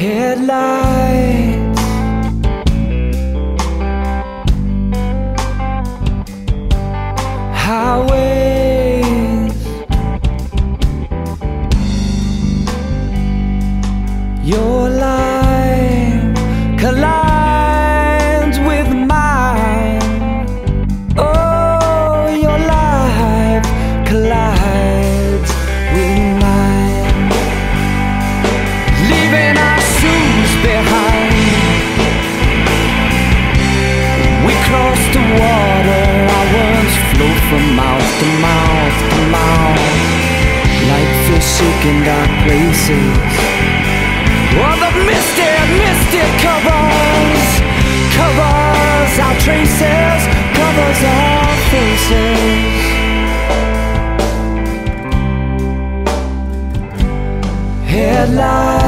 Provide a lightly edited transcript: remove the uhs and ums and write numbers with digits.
Headlights, highways, your life collides with mine. Oh, your life collides with mine. Leaving our shoes behind, we cross the water. Our words flow from mouth to mouth to mouth, like fish seeking dark places. Oh, the misty covers our traces, covers our faces. Headlights,